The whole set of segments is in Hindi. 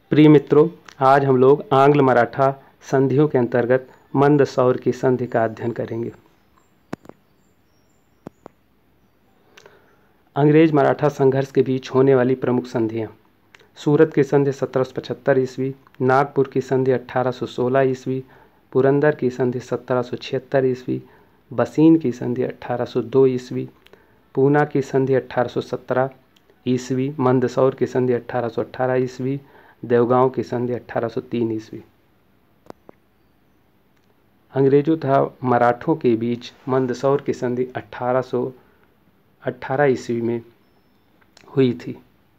प्रिय मित्रों, आज हम लोग आंग्ल मराठा संधियों के अंतर्गत मंदसौर की संधि का अध्ययन करेंगे। अंग्रेज मराठा संघर्ष के बीच होने वाली प्रमुख संधियां: सूरत की संधि 1775 ईस्वी, नागपुर की संधि 1816 ईस्वी, पुरंदर की संधि 1776 ईस्वी, बसीन की संधि 1802 ईस्वी, पूना की संधि 1817 ईस्वी, मंदसौर की संधि 1818 ईस्वी, देवगांव की संधि 1803 ईस्वी। अंग्रेजों तथा मराठों के बीच मंदसौर की संधि 1818 ईस्वी में हुई थी।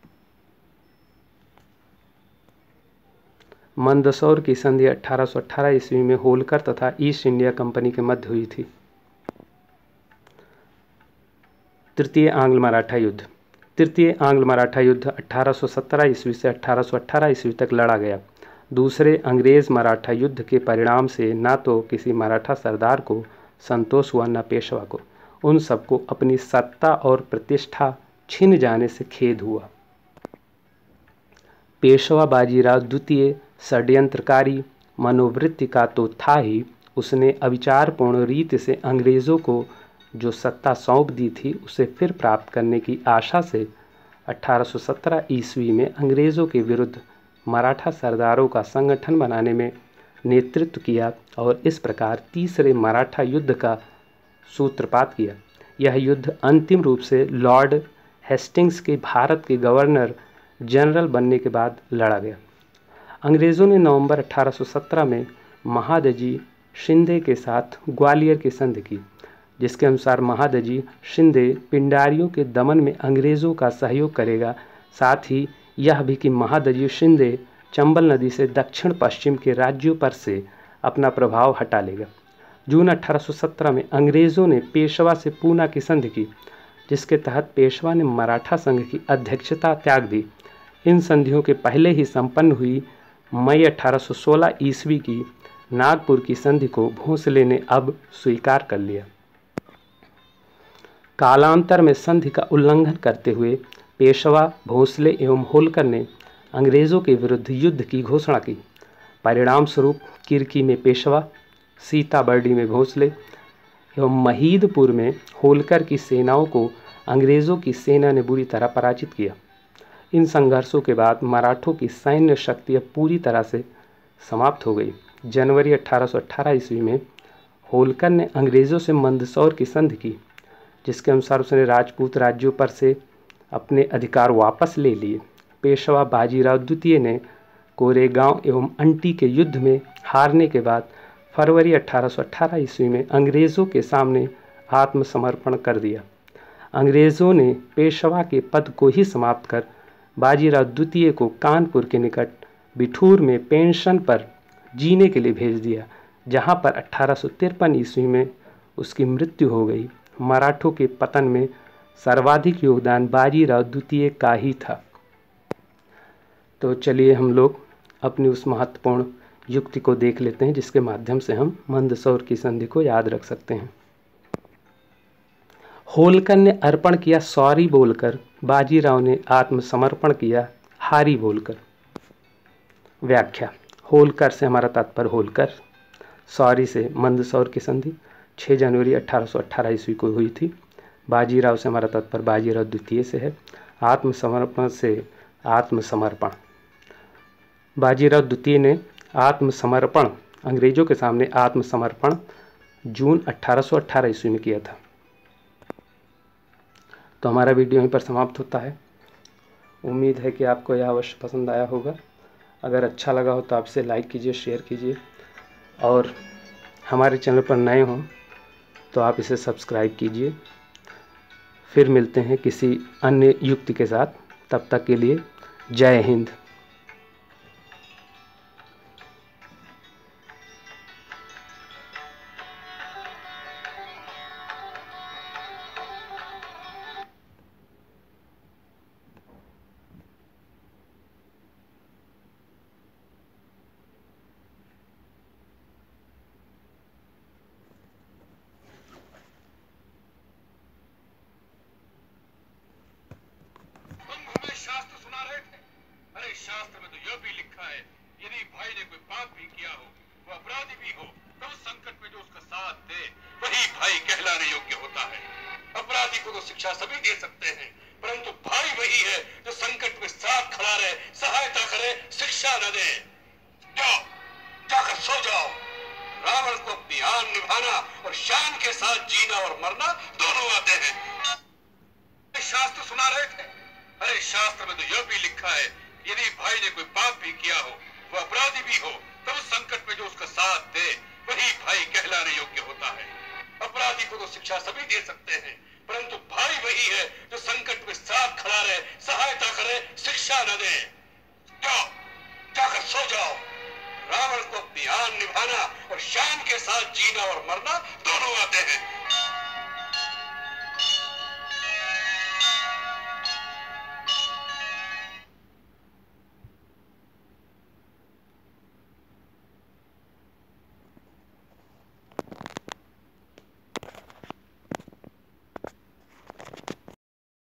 मंदसौर की संधि 1818 ईस्वी में होलकर तथा ईस्ट इंडिया कंपनी के मध्य हुई थी। तृतीय आंग्ल मराठा युद्ध। तृतीय आंग्ल मराठा युद्ध 1817 ईस्वी से 1818 ईस्वी तक लड़ा गया। दूसरे अंग्रेज मराठा युद्ध के परिणाम से न तो किसी मराठा सरदार को संतोष हुआ न पेशवा को। उन सबको अपनी सत्ता और प्रतिष्ठा छिन जाने से खेद हुआ। पेशवा बाजीराव द्वितीय षड्यंत्रकारी मनोवृत्ति का तो था ही, उसने अविचारपूर्ण रीति से अंग्रेज़ों को जो सत्ता सौंप दी थी उसे फिर प्राप्त करने की आशा से 1817 ईस्वी में अंग्रेज़ों के विरुद्ध मराठा सरदारों का संगठन बनाने में नेतृत्व किया और इस प्रकार तीसरे मराठा युद्ध का सूत्रपात किया। यह युद्ध अंतिम रूप से लॉर्ड हेस्टिंग्स के भारत के गवर्नर जनरल बनने के बाद लड़ा गया। अंग्रेज़ों ने नवंबर 1817 में महादजी शिंदे के साथ ग्वालियर की संधि की, जिसके अनुसार महादजी शिंदे पिंडारियों के दमन में अंग्रेज़ों का सहयोग करेगा। साथ ही यह भी कि महादजी शिंदे चंबल नदी से दक्षिण पश्चिम के राज्यों पर से अपना प्रभाव हटा लेगा। जून 1817 में अंग्रेज़ों ने पेशवा से पूना की संधि की, जिसके तहत पेशवा ने मराठा संघ की अध्यक्षता त्याग दी। इन संधियों के पहले ही संपन्न हुई मई 1816 ईस्वी की नागपुर की संधि को भोंसले ने अब स्वीकार कर लिया। कालांतर में संधि का उल्लंघन करते हुए पेशवा, भोंसले एवं होलकर ने अंग्रेज़ों के विरुद्ध युद्ध की घोषणा की। परिणाम स्वरूप किरकी में पेशवा, सीताबर्डी में भोंसले एवं महीदपुर में होलकर की सेनाओं को अंग्रेज़ों की सेना ने बुरी तरह पराजित किया। इन संघर्षों के बाद मराठों की सैन्य शक्ति अब पूरी तरह से समाप्त हो गई। जनवरी 1818 ईस्वी में होलकर ने अंग्रेज़ों से मंदसौर की संधि की, जिसके अनुसार उसने राजपूत राज्यों पर से अपने अधिकार वापस ले लिए। पेशवा बाजीराव द्वितीय ने कोरेगांव एवं अंटी के युद्ध में हारने के बाद फरवरी 1818 ईस्वी में अंग्रेज़ों के सामने आत्मसमर्पण कर दिया। अंग्रेज़ों ने पेशवा के पद को ही समाप्त कर बाजीराव द्वितीय को कानपुर के निकट बिठूर में पेंशन पर जीने के लिए भेज दिया, जहां पर 1853 ईस्वी में उसकी मृत्यु हो गई। मराठों के पतन में सर्वाधिक योगदान बाजीराव द्वितीय का ही था। तो चलिए हम लोग अपनी उस महत्वपूर्ण युक्ति को देख लेते हैं, जिसके माध्यम से हम मंदसौर की संधि को याद रख सकते हैं। होलकर ने अर्पण किया सॉरी बोलकर, बाजीराव ने आत्मसमर्पण किया हारी बोलकर। व्याख्या: होलकर से हमारा तात्पर्य होलकर, सॉरी से मंदसौर की संधि 6 जनवरी 1818 ईस्वी को हुई थी। बाजीराव से हमारा तात्पर्य बाजीराव द्वितीय से है। आत्मसमर्पण से आत्मसमर्पण, बाजीराव द्वितीय ने आत्मसमर्पण, अंग्रेजों के सामने आत्मसमर्पण जून 1818 ईस्वी में किया था। तो हमारा वीडियो यहीं पर समाप्त होता है। उम्मीद है कि आपको यह अवश्य पसंद आया होगा। अगर अच्छा लगा हो तो आप इसे लाइक कीजिए, शेयर कीजिए, और हमारे चैनल पर नए हों तो आप इसे सब्सक्राइब कीजिए। फिर मिलते हैं किसी अन्य युक्ति के साथ। तब तक के लिए जय हिंद। हमें शास्त्र सुना रहे थे, अरे शास्त्र में तो यह भी लिखा है, यदि भाई ने कोई पाप भी किया हो, वो अपराधी भी हो, तो उस संकट में जो उसका साथ दे वही भाई कहलाने योग्य होता है। अपराधी को तो शिक्षा सभी दे सकते हैं, परंतु भाई वही है जो संकट में साथ खड़ा रहे, सहायता करे, शिक्षा न दे। जाओ, जाकर सो जाओ। रावण को अपनी आन निभाना और शान के साथ जीना और मरना दोनों आते हैं। शास्त्र सुना रहे थे। अरे शास्त्र में तो यह भी लिखा है, यदि भाई ने कोई पाप भी किया हो, वो अपराधी भी हो, तो उस संकट में जो उसका साथ दे वही भाई कहलाने योग्य होता है। अपराधी को तो शिक्षा सभी दे सकते हैं, परंतु भाई वही है जो संकट में साथ खड़ा रहे, सहायता करे, शिक्षा न दे। जाओ, जाकर सो जाओ। रावण को अपनी आन निभाना और शान के साथ जीना और मरना दोनों आते हैं।